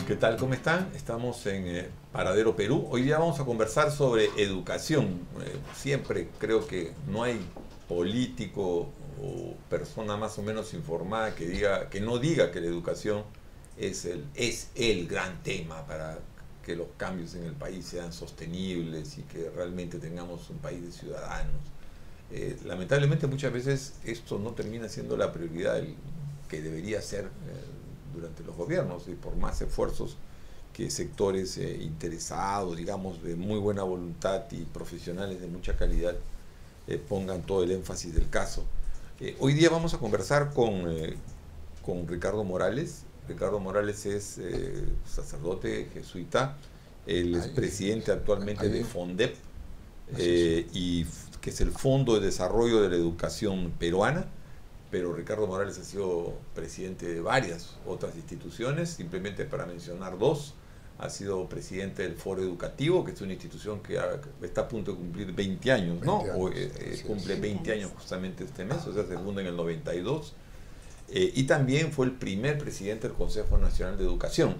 ¿Qué tal? ¿Cómo están? Estamos en Paradero Perú. Hoy día vamos a conversar sobre educación. Siempre creo que no hay político o persona más o menos informada que no diga que la educación es el gran tema para que los cambios en el país sean sostenibles y que realmente tengamos un país de ciudadanos. Lamentablemente muchas veces esto no termina siendo la prioridad que debería ser durante los gobiernos, y por más esfuerzos que sectores interesados, digamos, de muy buena voluntad y profesionales de mucha calidad pongan todo el énfasis del caso. Hoy día vamos a conversar con Ricardo Morales. Ricardo Morales es sacerdote jesuita, él es presidente actualmente de FONDEP, y que es el Fondo de Desarrollo de la Educación Peruana. Pero Ricardo Morales ha sido presidente de varias otras instituciones, simplemente para mencionar dos. Ha sido presidente del Foro Educativo, que es una institución que está a punto de cumplir 20 años, ¿no? Cumple 20 años justamente este mes, o sea, se funda en el 92. Y también fue el primer presidente del Consejo Nacional de Educación,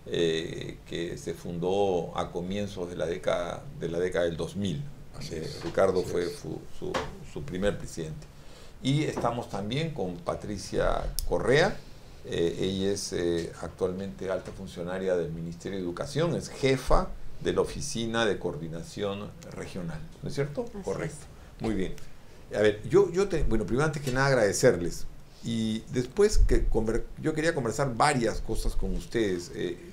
que se fundó a comienzos de la década del 2000. Ricardo fue su primer presidente. Y estamos también con Patricia Correa. Ella es actualmente alta funcionaria del Ministerio de Educación, es jefa de la Oficina de Coordinación Regional, ¿no es cierto? Así Correcto. es. Muy bien. A ver, bueno, primero antes que nada agradecerles. Y después yo quería conversar varias cosas con ustedes.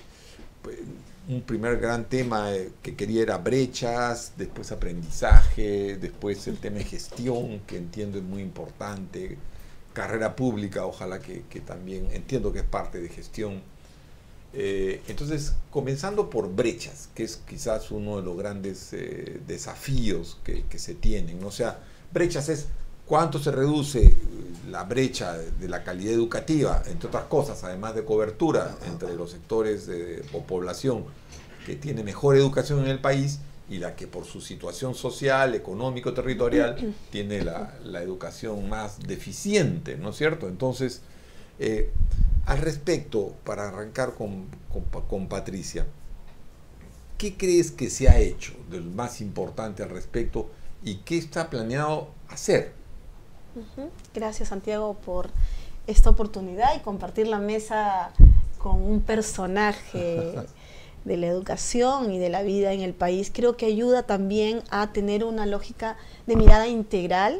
Un primer gran tema que quería era brechas, después aprendizaje, después el tema de gestión, que entiendo es muy importante, carrera pública, ojalá que también entiendo que es parte de gestión. Entonces, comenzando por brechas, que es quizás uno de los grandes desafíos que se tienen, ¿no? O sea, brechas es cuánto se reduce la brecha de la calidad educativa, entre otras cosas, además de cobertura entre los sectores o población que tiene mejor educación en el país y la que por su situación social, económico, territorial tiene la educación más deficiente, ¿no es cierto? Entonces, al respecto, para arrancar con Patricia, ¿qué crees que se ha hecho de lo más importante al respecto y qué está planeado hacer? Gracias, Santiago, por esta oportunidad y compartir la mesa con un personaje de la educación y de la vida en el país. Creo que ayuda también a tener una lógica de mirada integral,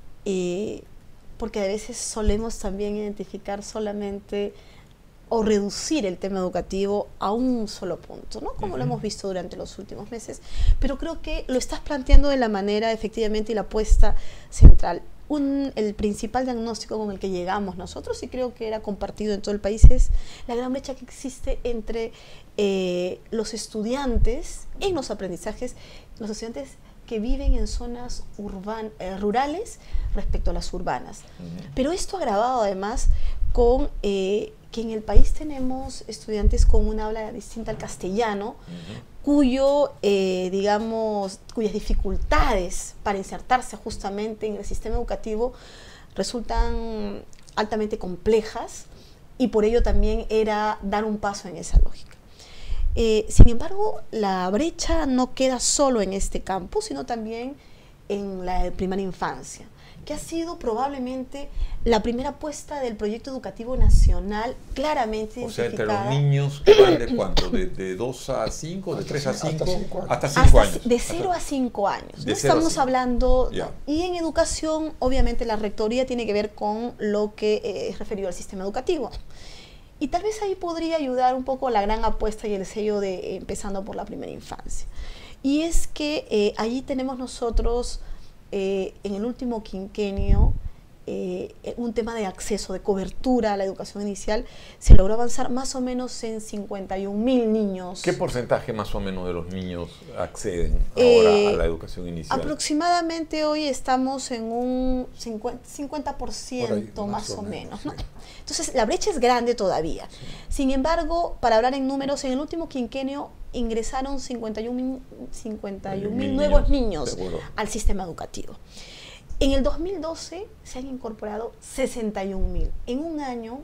porque a veces solemos también identificar solamente o reducir el tema educativo a un solo punto, ¿no? Como lo hemos visto durante los últimos meses. Pero creo que lo estás planteando de la manera efectivamente y la apuesta central. El principal diagnóstico con el que llegamos nosotros, y creo que era compartido en todo el país, es la gran brecha que existe entre los estudiantes en los aprendizajes, los estudiantes que viven en zonas rurales respecto a las urbanas. Pero esto agravado además con que en el país tenemos estudiantes con una habla distinta al castellano, cuyas dificultades para insertarse justamente en el sistema educativo resultan altamente complejas, y por ello también era dar un paso en esa lógica. Sin embargo, la brecha no queda solo en este campo, sino también en la primera infancia, que ha sido probablemente la primera apuesta del proyecto educativo nacional claramente identificada. O sea, entre los niños que van de cuánto, de 2 a 5, de 3 a 5, hasta 5 años. De 0 a 5 años. No estamos hablando, y en educación, obviamente la rectoría tiene que ver con lo que es referido al sistema educativo. Y tal vez ahí podría ayudar un poco la gran apuesta y el sello de empezando por la primera infancia. Y es que allí tenemos nosotros, en el último quinquenio, un tema de acceso, de cobertura a la educación inicial. Se logró avanzar más o menos en 51.000 niños. ¿Qué porcentaje más o menos de los niños acceden ahora a la educación inicial? Aproximadamente hoy estamos en un 50% más o menos, ¿no? Entonces la brecha es grande todavía. Sin embargo, para hablar en números, en el último quinquenio ingresaron 51.000 nuevos niños al sistema educativo. En el 2012 se han incorporado 61.000. En un año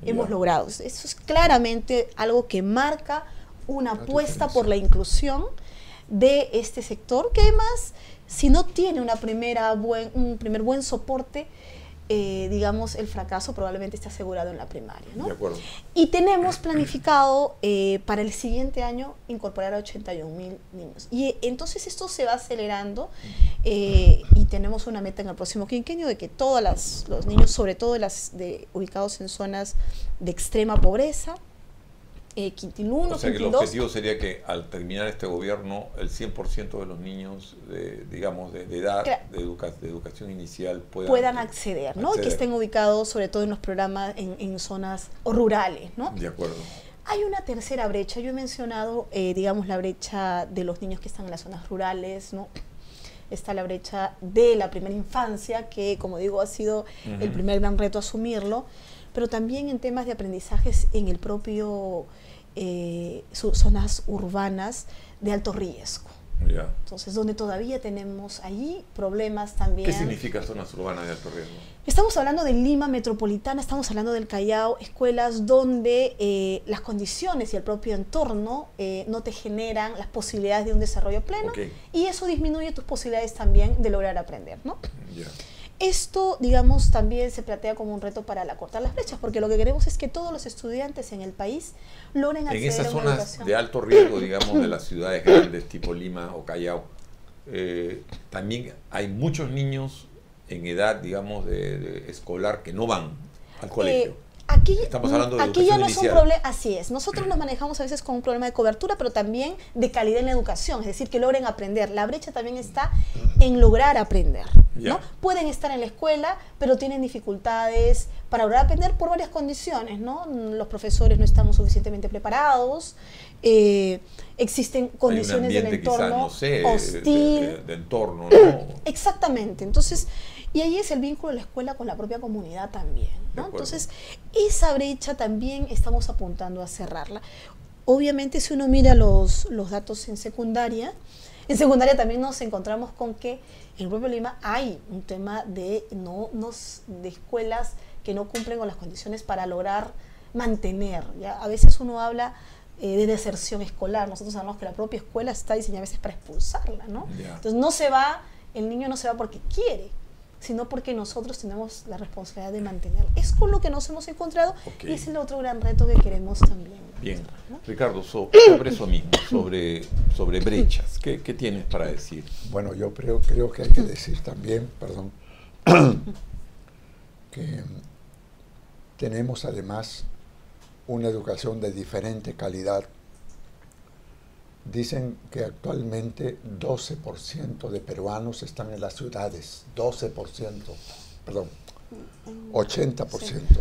hemos logrado. Eso es claramente algo que marca una apuesta por la inclusión de este sector, que además, si no tiene un primer buen soporte, digamos, el fracaso probablemente esté asegurado en la primaria, ¿no? De acuerdo. Y tenemos planificado para el siguiente año incorporar a 81.000 niños. Y entonces esto se va acelerando y tenemos una meta en el próximo quinquenio de que todos los niños, sobre todo ubicados en zonas de extrema pobreza, Quintil 1, o sea que Quintil el 2, objetivo sería que al terminar este gobierno el 100% de los niños digamos de edad de educación inicial puedan acceder, ¿no? Que estén ubicados sobre todo en los programas en zonas rurales, ¿no? De acuerdo. Hay una tercera brecha. Yo he mencionado, digamos, la brecha de los niños que están en las zonas rurales, ¿no? Está la brecha de la primera infancia, que, como digo, ha sido el primer gran reto asumirlo, pero también en temas de aprendizajes en el propio zonas urbanas de alto riesgo. Ya. Entonces, donde todavía tenemos ahí problemas también. ¿Qué significa zonas urbanas de alto riesgo? Estamos hablando de Lima metropolitana, estamos hablando del Callao, escuelas donde las condiciones y el propio entorno no te generan las posibilidades de un desarrollo pleno, y eso disminuye tus posibilidades también de lograr aprender, ¿no? Ya. Esto, digamos, también se plantea como un reto para acortar las brechas, porque lo que queremos es que todos los estudiantes en el país logren acceder a una educación. En esas zonas de alto riesgo, digamos, de las ciudades grandes tipo Lima o Callao, también hay muchos niños en edad, digamos, de escolar que no van al colegio. Estamos hablando de aquí ya no inicial. son problemas, así es. Nosotros nos manejamos a veces con un problema de cobertura, pero también de calidad en la educación, es decir, que logren aprender. La brecha también está en lograr aprender, ¿no? Pueden estar en la escuela, pero tienen dificultades para lograr aprender por varias condiciones, ¿no? Los profesores no estamos suficientemente preparados, existen condiciones del entorno quizá, no sé, hostil. De entorno, ¿no? Exactamente. Entonces, y ahí es el vínculo de la escuela con la propia comunidad también, ¿no? Entonces, esa brecha también estamos apuntando a cerrarla. Obviamente, si uno mira los datos en secundaria también nos encontramos con que en el propio Lima hay un tema de escuelas que no cumplen con las condiciones para lograr mantener, ¿ya? A veces uno habla de deserción escolar. Nosotros sabemos que la propia escuela está diseñada a veces para expulsarla, ¿no? Entonces, el niño no se va porque quiere, sino porque nosotros tenemos la responsabilidad de mantenerlo. Es con lo que nos hemos encontrado y es el otro gran reto que queremos también. Bien, ¿no? Ricardo, sobre eso mismo, sobre brechas, ¿qué tienes para decir? Bueno, yo creo que hay que decir también, que tenemos además una educación de diferente calidad. Dicen que actualmente 12% de peruanos están en las ciudades, 80%,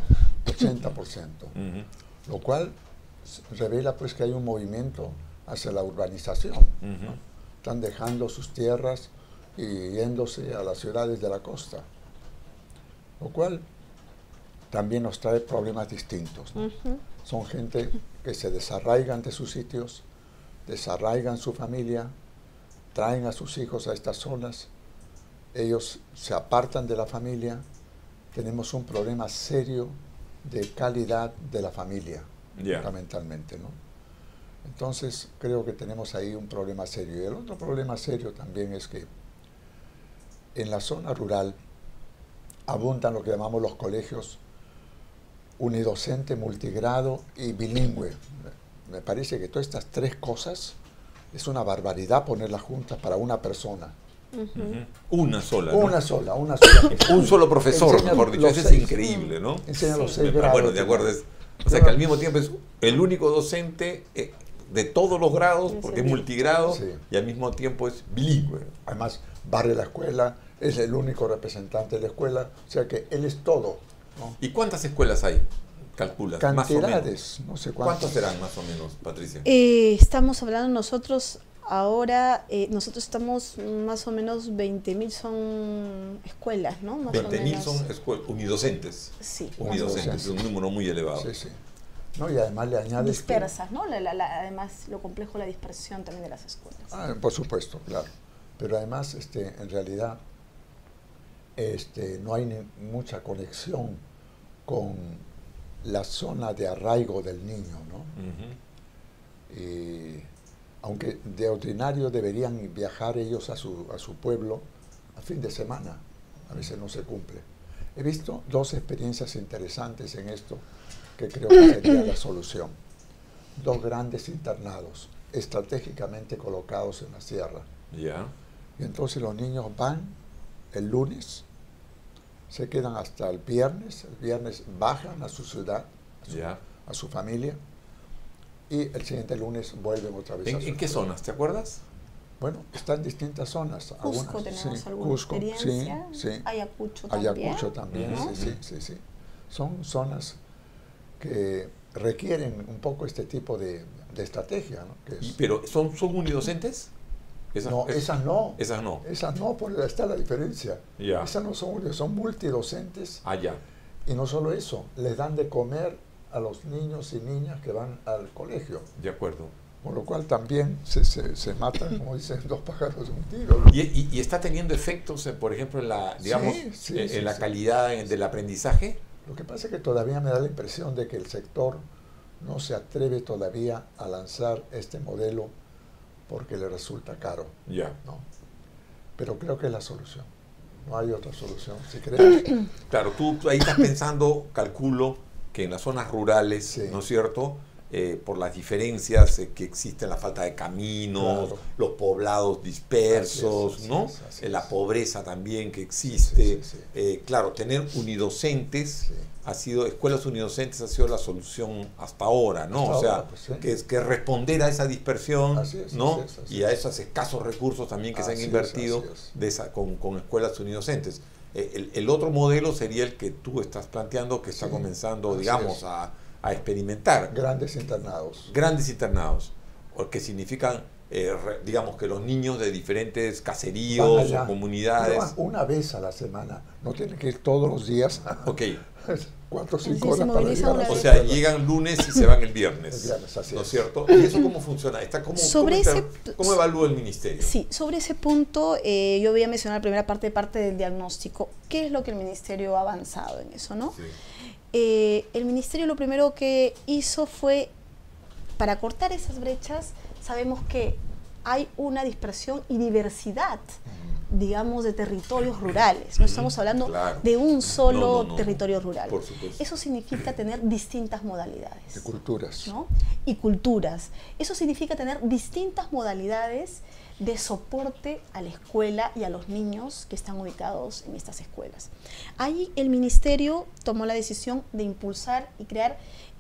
lo cual revela pues que hay un movimiento hacia la urbanización, ¿no? Están dejando sus tierras y yéndose a las ciudades de la costa, lo cual también nos trae problemas distintos, ¿no? Son gente que se desarraigan de sus sitios, desarraigan su familia, traen a sus hijos a estas zonas, ellos se apartan de la familia, tenemos un problema serio de calidad de la familia, fundamentalmente, ¿no? Entonces creo que tenemos ahí un problema serio. Y el otro problema serio también es que en la zona rural abundan lo que llamamos los colegios unidocente, multigrado y bilingüe. Me parece que todas estas tres cosas es una barbaridad ponerlas juntas para una persona. Una sola, ¿no? Una sola. Un solo profesor, mejor dicho. Eso es increíble, ¿no? Enseña los 6 grados. Bueno, de acuerdo. O sea que al mismo tiempo es el único docente de todos los grados, porque es multigrado, y al mismo tiempo es bilingüe. Además, barre la escuela, es el único representante de la escuela, o sea que él es todo, ¿no? ¿Y cuántas escuelas hay? Calculas, cantidades, no sé cuántas. ¿Cuántos serán más o menos, Patricia? Estamos hablando nosotros ahora, nosotros estamos más o menos 20.000 son escuelas, ¿no? 20.000 son unidocentes. Sí. Unidocentes, es un número muy elevado. Sí, sí. No, y además le añades dispersas, ¿no? Además, lo complejo la dispersión también de las escuelas. Por supuesto, claro. Pero además, en realidad, no hay mucha conexión con la zona de arraigo del niño, ¿no? Aunque de ordinario deberían viajar ellos a su pueblo a fin de semana, a veces no se cumple. He visto dos experiencias interesantes en esto que creo que sería la solución. Dos grandes internados estratégicamente colocados en la sierra. Ya. Y entonces los niños van el lunes, se quedan hasta el viernes bajan a su ciudad, a su familia, y el siguiente lunes vuelven otra vez a su ¿En qué zonas? ¿Te acuerdas? Bueno, está en distintas zonas. Cusco tenemos alguna experiencia, sí. Ayacucho también. Ayacucho también, sí. Son zonas que requieren un poco este tipo de estrategia, ¿no? ¿Pero son unidocentes? Esas no. Esas no. Esas no, porque ahí está la diferencia. Ya. Esas no son multidocentes. Ah, ya. Y no solo eso, les dan de comer a los niños y niñas que van al colegio. De acuerdo. Con lo cual también se matan, como dicen, dos pájaros de un tiro. ¿Y está teniendo efectos, por ejemplo, en la, digamos, en la calidad del aprendizaje? Lo que pasa es que todavía me da la impresión de que el sector no se atreve todavía a lanzar este modelo porque le resulta caro. Ya. ¿No? Pero creo que es la solución. No hay otra solución, si crees. Claro, tú ahí estás pensando, calculo, que en las zonas rurales, ¿no es cierto?, por las diferencias que existen, la falta de caminos, claro, los poblados dispersos, ¿no? La pobreza también que existe. Claro, tener unidocentes ha sido, escuelas unidocentes ha sido la solución hasta ahora, ¿no? Que es responder a esa dispersión, ¿no? Y a esos escasos recursos también que se han invertido con escuelas unidocentes. El otro modelo sería el que tú estás planteando, que está comenzando, digamos, a experimentar. Grandes internados. Grandes internados, que significan, digamos, que los niños de diferentes caseríos o comunidades... Una vez a la semana, no tienen que ir todos los días. Ok. 4 o 5 horas para llegar a O sea, llegan lunes y se van el viernes. ¿No es cierto? ¿Y eso cómo funciona? ¿Cómo evalúa el ministerio? Sí, sobre ese punto, yo voy a mencionar la primera parte del diagnóstico. ¿Qué es lo que el ministerio ha avanzado en eso, no? Sí. El ministerio lo primero que hizo fue, para cortar esas brechas, sabemos que hay una dispersión y diversidad, digamos, de territorios rurales. No estamos hablando de un solo territorio rural. Por supuesto. Eso significa tener distintas modalidades. De culturas. ¿No? Y culturas. Eso significa tener distintas modalidades de soporte a la escuela y a los niños que están ubicados en estas escuelas. Ahí el ministerio tomó la decisión de impulsar y crear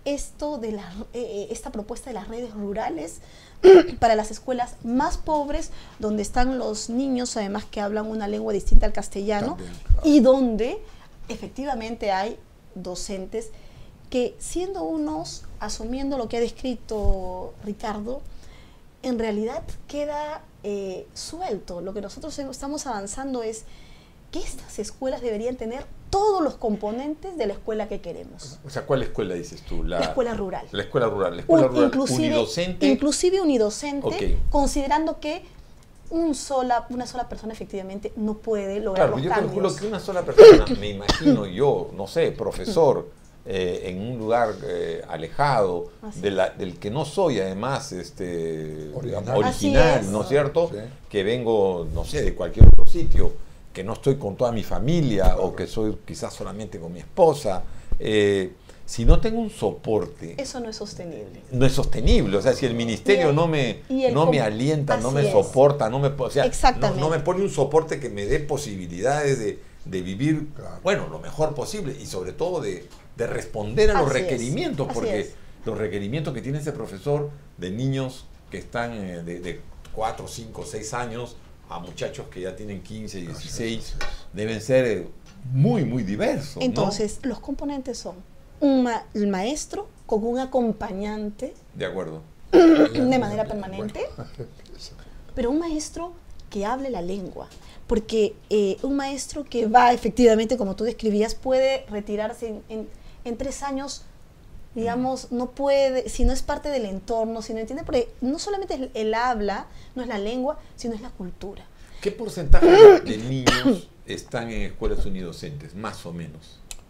esta propuesta de las redes rurales para las escuelas más pobres, donde están los niños, además, que hablan una lengua distinta al castellano, también, y donde efectivamente hay docentes que, siendo unos, asumiendo lo que ha descrito Ricardo, en realidad queda suelto. Lo que nosotros estamos avanzando es que estas escuelas deberían tener todos los componentes de la escuela que queremos. O sea, ¿cuál escuela dices tú? La escuela rural. La escuela rural. La escuela rural unidocente. Inclusive unidocente, considerando que una sola persona efectivamente no puede lograr los cambios. Claro, yo calculo que una sola persona, me imagino yo, no sé, profesor, en un lugar alejado, del que no soy además original, ¿no es cierto? Sí. Que vengo, no sé, de cualquier otro sitio, que no estoy con toda mi familia, o que soy quizás solamente con mi esposa. Si no tengo un soporte... Eso no es sostenible. No es sostenible. O sea, si el ministerio no me alienta, no me soporta, no me pone un soporte que me dé posibilidades de vivir, bueno, lo mejor posible, y sobre todo de responder a los requerimientos, porque los requerimientos que tiene ese profesor de niños que están de 4, 5, 6 años a muchachos que ya tienen 15, 16, deben ser muy, muy diversos. Entonces, los componentes son el maestro con un acompañante. De acuerdo. De manera permanente. Pero un maestro que hable la lengua. Porque un maestro que va, efectivamente, como tú describías, puede retirarse en 3 años, digamos, no puede, si no es parte del entorno, si no entiende, porque no solamente es el habla, no es la lengua, sino es la cultura. ¿Qué porcentaje de niños están en escuelas unidocentes, más o menos?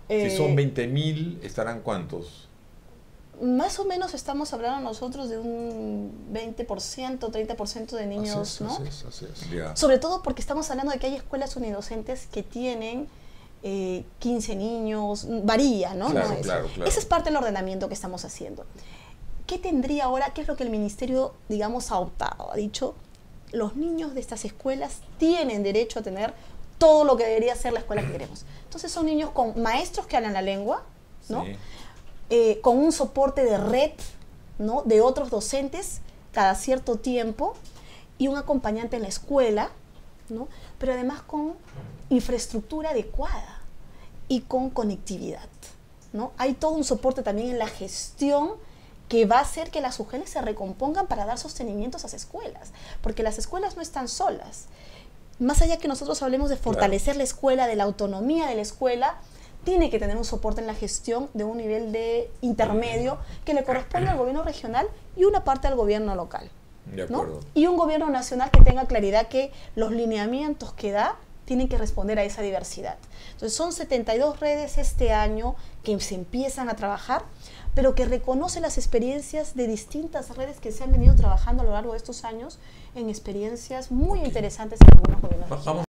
Si son 20.000, ¿estarán cuántos? Más o menos estamos hablando nosotros de un 20%, 30% de niños, así es, ¿no? Así es. Ya. Sobre todo porque estamos hablando de que hay escuelas unidocentes que tienen 15 niños, varía, ¿no? Claro, No es. claro. Ese es parte del ordenamiento que estamos haciendo. ¿Qué tendría ahora? ¿Qué es lo que el ministerio, digamos, ha optado? Ha dicho, los niños de estas escuelas tienen derecho a tener todo lo que debería ser la escuela que queremos. Entonces son niños con maestros que hablan la lengua, ¿no? Sí. Con un soporte de red, ¿no? De otros docentes cada cierto tiempo y un acompañante en la escuela, ¿no? Pero además con infraestructura adecuada y con conectividad, ¿no? Hay todo un soporte también en la gestión que va a hacer que las UGEL se recompongan para dar sostenimiento a esas escuelas, porque las escuelas no están solas. Más allá que nosotros hablemos de fortalecer la escuela, de la autonomía de la escuela, tiene que tener un soporte en la gestión de un nivel de intermedio que le corresponde al gobierno regional y una parte al gobierno local, De acuerdo. ¿no? Y un gobierno nacional que tenga claridad que los lineamientos que da tienen que responder a esa diversidad. Entonces son 72 redes este año que se empiezan a trabajar, pero que reconoce las experiencias de distintas redes que se han venido trabajando a lo largo de estos años en experiencias muy interesantes en algunos gobiernos regionales. Vamos